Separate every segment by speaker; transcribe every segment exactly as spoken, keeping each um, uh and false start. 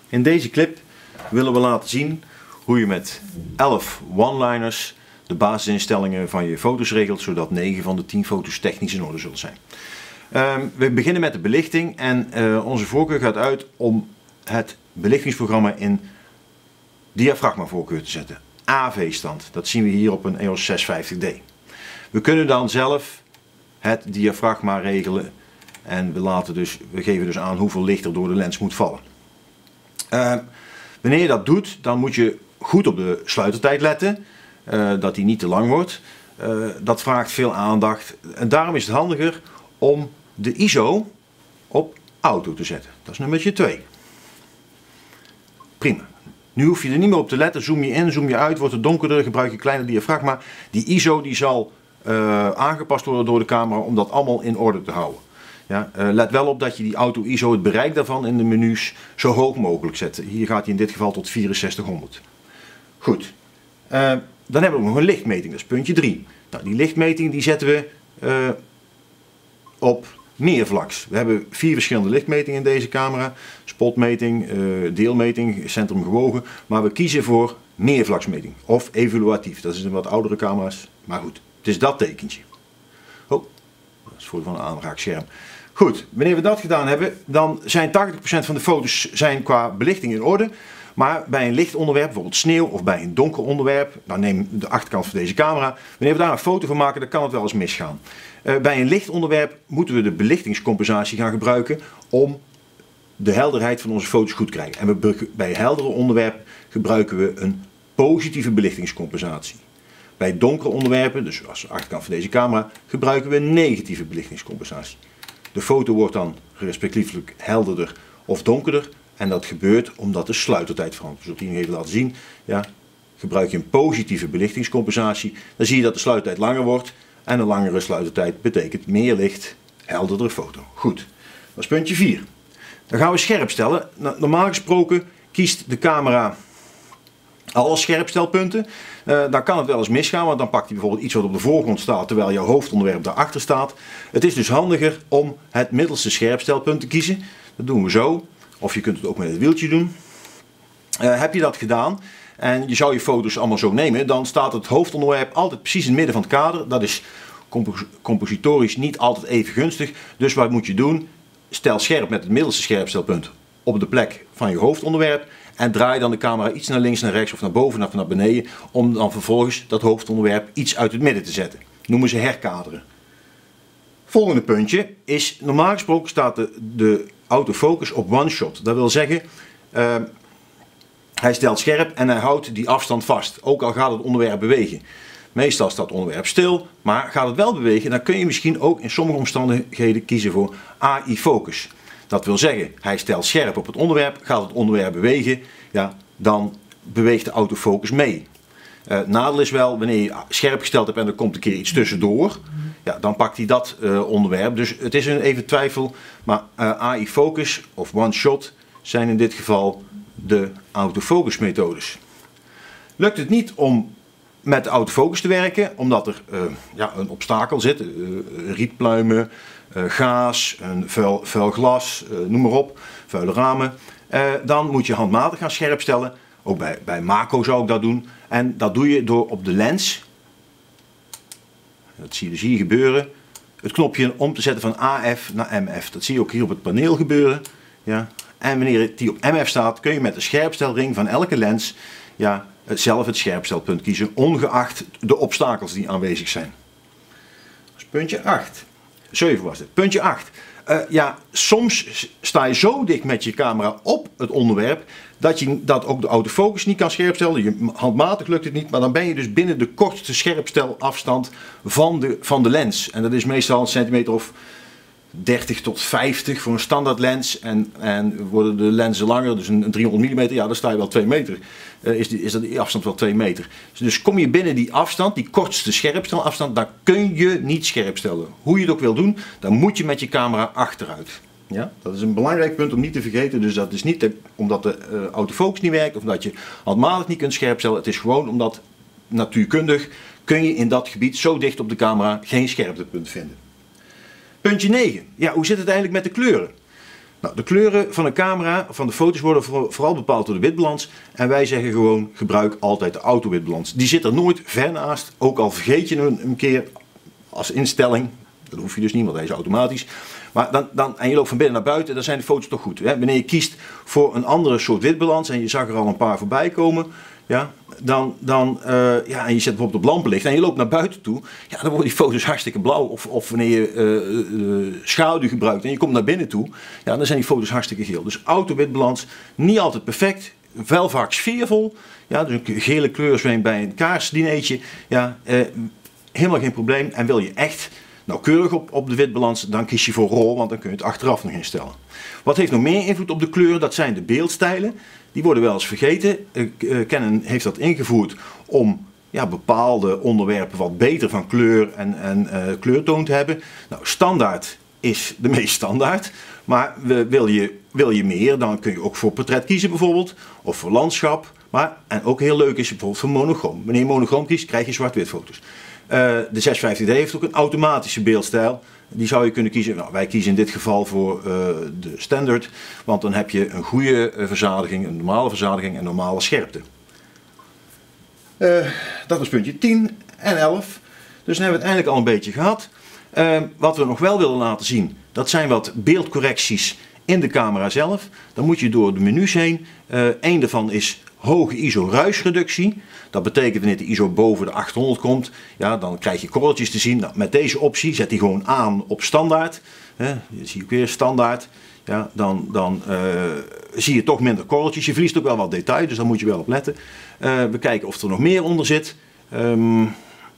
Speaker 1: In deze clip willen we laten zien hoe je met elf one-liners de basisinstellingen van je foto's regelt, zodat negen van de tien foto's technisch in orde zullen zijn. Um, we beginnen met de belichting en uh, onze voorkeur gaat uit om het belichtingsprogramma in diafragma-voorkeur te zetten. A V-stand, dat zien we hier op een E O S zeshonderdvijftig D. We kunnen dan zelf het diafragma regelen en we, laten dus, we geven dus aan hoeveel licht er door de lens moet vallen. Uh, wanneer je dat doet, dan moet je goed op de sluitertijd letten, uh, dat die niet te lang wordt. Uh, dat vraagt veel aandacht en daarom is het handiger om de I S O op auto te zetten. Dat is nummertje twee. Prima. Nu hoef je er niet meer op te letten. Zoom je in, zoom je uit, wordt het donkerder, gebruik je kleiner diafragma. Die I S O die zal uh, aangepast worden door de camera om dat allemaal in orde te houden. Ja, uh, let wel op dat je die auto I S O, het bereik daarvan in de menus, zo hoog mogelijk zet. Hier gaat hij in dit geval tot vierenzestighonderd. Goed. Uh, dan hebben we nog een lichtmeting, dat is puntje drie. Nou, die lichtmeting die zetten we uh, op meervlaks. We hebben vier verschillende lichtmetingen in deze camera. Spotmeting, uh, deelmeting, centrum gewogen. Maar we kiezen voor meervlaksmeting of evaluatief. Dat is een wat oudere camera's. Maar goed, het is dat tekentje. Oh, dat is voor van een aanraakscherm. Goed, wanneer we dat gedaan hebben, dan zijn tachtig procent van de foto's zijn qua belichting in orde. Maar bij een licht onderwerp, bijvoorbeeld sneeuw, of bij een donker onderwerp, dan neem de achterkant van deze camera. Wanneer we daar een foto van maken, dan kan het wel eens misgaan. Uh, bij een licht onderwerp moeten we de belichtingscompensatie gaan gebruiken om de helderheid van onze foto's goed te krijgen. En we, bij heldere onderwerpen gebruiken we een positieve belichtingscompensatie. Bij donkere onderwerpen, dus als de achterkant van deze camera, gebruiken we een negatieve belichtingscompensatie. De foto wordt dan respectievelijk helderder of donkerder. En dat gebeurt omdat de sluitertijd verandert. Dus op die even laten zien. Ja, gebruik je een positieve belichtingscompensatie, dan zie je dat de sluitertijd langer wordt. En een langere sluitertijd betekent meer licht, helderdere foto. Goed, dat is puntje vier. Dan gaan we scherp stellen. Normaal gesproken kiest de camera alle scherpstelpunten. Uh, dan kan het wel eens misgaan, want dan pakt hij bijvoorbeeld iets wat op de voorgrond staat, terwijl jouw hoofdonderwerp daarachter staat. Het is dus handiger om het middelste scherpstelpunt te kiezen. Dat doen we zo. Of je kunt het ook met het wieltje doen. Uh, heb je dat gedaan en je zou je foto's allemaal zo nemen, dan staat het hoofdonderwerp altijd precies in het midden van het kader. Dat is compos compositorisch niet altijd even gunstig. Dus wat moet je doen? Stel scherp met het middelste scherpstelpunt op de plek van je hoofdonderwerp. En draai dan de camera iets naar links, naar rechts of naar boven of naar beneden. Om dan vervolgens dat hoofdonderwerp iets uit het midden te zetten. Noemen ze herkaderen. Volgende puntje is, normaal gesproken staat de, de autofocus op one shot. Dat wil zeggen, uh, hij stelt scherp en hij houdt die afstand vast. Ook al gaat het onderwerp bewegen. Meestal staat het onderwerp stil, maar gaat het wel bewegen, dan kun je misschien ook in sommige omstandigheden kiezen voor A I focus. Dat wil zeggen, hij stelt scherp op het onderwerp, gaat het onderwerp bewegen, ja, dan beweegt de autofocus mee. Uh, nadeel is wel, wanneer je scherp gesteld hebt en er komt een keer iets tussendoor, ja, dan pakt hij dat uh, onderwerp. Dus het is een even twijfel, maar uh, A I focus of one shot zijn in dit geval de autofocus methodes. Lukt het niet om met de autofocus te werken, omdat er uh, ja, een obstakel zit, uh, rietpluimen, uh, gaas, een vuil, vuil glas, uh, noem maar op, vuile ramen, uh, dan moet je handmatig gaan scherp stellen. Ook bij, bij Mako zou ik dat doen. En dat doe je door op de lens, dat zie je dus hier gebeuren, het knopje om te zetten van A F naar M F. Dat zie je ook hier op het paneel gebeuren. Ja. En wanneer het die op M F staat, kun je met de scherpstelring van elke lens ja, zelf het scherpstelpunt kiezen, ongeacht de obstakels die aanwezig zijn. Dat is puntje acht. zeven was het. Puntje acht. Uh, ja, soms sta je zo dicht met je camera op het onderwerp dat, je, dat ook de autofocus niet kan scherpstellen. Je, handmatig lukt het niet, maar dan ben je dus binnen de kortste scherpstelafstand van de, van de lens. En dat is meestal een centimeter of dertig tot vijftig voor een standaard lens. En, en worden de lenzen langer, dus een, een driehonderd millimeter, ja, dan sta je wel twee meter. Uh, is, die, is dat die afstand wel twee meter. Dus, dus kom je binnen die afstand, die kortste scherpstelafstand, dan kun je niet scherp stellen. Hoe je het ook wil doen, dan moet je met je camera achteruit. Ja, dat is een belangrijk punt om niet te vergeten. Dus dat is niet de, omdat de uh, autofocus niet werkt of dat je handmatig niet kunt scherp stellen. Het is gewoon omdat natuurkundig kun je in dat gebied zo dicht op de camera geen scherptepunt vinden. Puntje negen. Ja, hoe zit het eigenlijk met de kleuren? Nou, de kleuren van een camera, van de foto's worden vooral bepaald door de witbalans. En wij zeggen gewoon, gebruik altijd de auto-witbalans. Die zit er nooit ver naast, ook al vergeet je hem een keer als instelling. Dat hoef je dus niet, want hij is automatisch. Maar dan, dan, en je loopt van binnen naar buiten, dan zijn de foto's toch goed. Hè? Wanneer je kiest voor een andere soort witbalans, en je zag er al een paar voorbij komen, ja, dan, dan, uh, ja, en je zet bijvoorbeeld op lampenlicht en je loopt naar buiten toe, ja, dan worden die foto's hartstikke blauw. Of, of wanneer je uh, uh, schaduw gebruikt en je komt naar binnen toe, ja, dan zijn die foto's hartstikke geel. Dus auto-witbalans, niet altijd perfect, wel vaak sfeervol. Ja, dus een gele kleurzweem bij een kaarsdineetje, ja, uh, helemaal geen probleem. En wil je echt nauwkeurig op, op de witbalans, dan kies je voor RAW, want dan kun je het achteraf nog instellen. Wat heeft nog meer invloed op de kleuren? Dat zijn de beeldstijlen. Die worden wel eens vergeten. Uh, Canon heeft dat ingevoerd om ja, bepaalde onderwerpen wat beter van kleur en, en uh, kleurtoon te hebben. Nou, standaard is de meest standaard. Maar wil je, wil je meer, dan kun je ook voor portret kiezen bijvoorbeeld. Of voor landschap. Maar, en ook heel leuk is bijvoorbeeld voor monochroom. Wanneer je monochroom kiest, krijg je zwart-wit foto's. Uh, de zeshonderdvijftig D heeft ook een automatische beeldstijl. Die zou je kunnen kiezen. Nou, wij kiezen in dit geval voor uh, de standaard. Want dan heb je een goede uh, verzadiging, een normale verzadiging en normale scherpte. Uh, dat was puntje tien en elf. Dus dan hebben we het eigenlijk al een beetje gehad. Uh, wat we nog wel willen laten zien, dat zijn wat beeldcorrecties in de camera zelf. Dan moet je door de menus heen. Uh, Eén daarvan is hoge I S O ruisreductie. Dat betekent wanneer de I S O boven de achthonderd komt, ja, dan krijg je korreltjes te zien. Nou, met deze optie zet die gewoon aan op standaard. Hè, je ziet ook weer standaard. Ja, dan dan uh, zie je toch minder korreltjes. Je verliest ook wel wat detail, dus daar moet je wel op letten. Uh, we kijken of er nog meer onder zit. Um,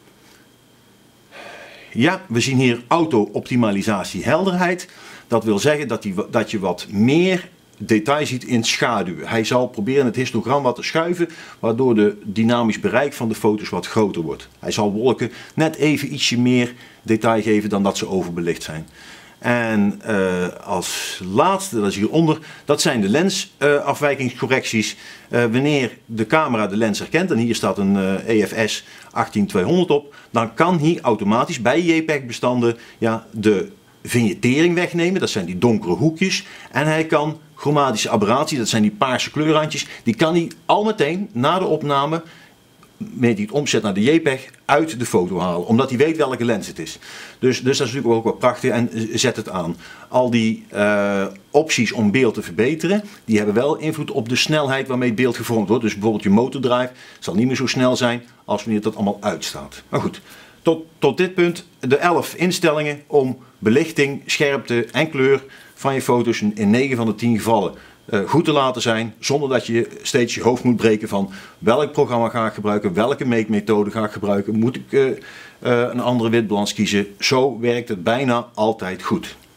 Speaker 1: ja, we zien hier auto-optimalisatie helderheid. Dat wil zeggen dat, die, dat je wat meer detail ziet in schaduwen. Hij zal proberen het histogram wat te schuiven, waardoor de dynamisch bereik van de foto's wat groter wordt. Hij zal wolken net even ietsje meer detail geven dan dat ze overbelicht zijn. En uh, als laatste, dat is hieronder, dat zijn de lensafwijkingscorrecties. Uh, uh, wanneer de camera de lens herkent, en hier staat een uh, E F S achttien tweehonderd op, dan kan hij automatisch bij JPEG-bestanden ja, de vignettering wegnemen. Dat zijn die donkere hoekjes. En hij kan chromatische aberratie, dat zijn die paarse kleurrandjes, die kan hij al meteen na de opname, wanneer hij het omzet naar de JPEG, uit de foto halen. Omdat hij weet welke lens het is. Dus, dus dat is natuurlijk ook wat prachtig en zet het aan. Al die uh, opties om beeld te verbeteren, die hebben wel invloed op de snelheid waarmee het beeld gevormd wordt. Dus bijvoorbeeld je motordrive zal niet meer zo snel zijn als wanneer dat allemaal uitstaat. Maar goed, tot, tot dit punt de elf instellingen om belichting, scherpte en kleur van je foto's in negen van de tien gevallen uh, goed te laten zijn, zonder dat je steeds je hoofd moet breken van welk programma ga ik gebruiken, welke meetmethode ga ik gebruiken, moet ik uh, uh, een andere witbalans kiezen. Zo werkt het bijna altijd goed.